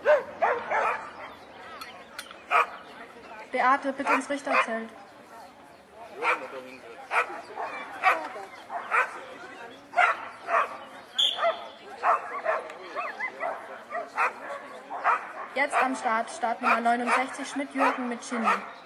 Beate, bitte ins Richterzelt. Jetzt am Start, Startnummer 69, Schmidt-Jürgen mit Chini.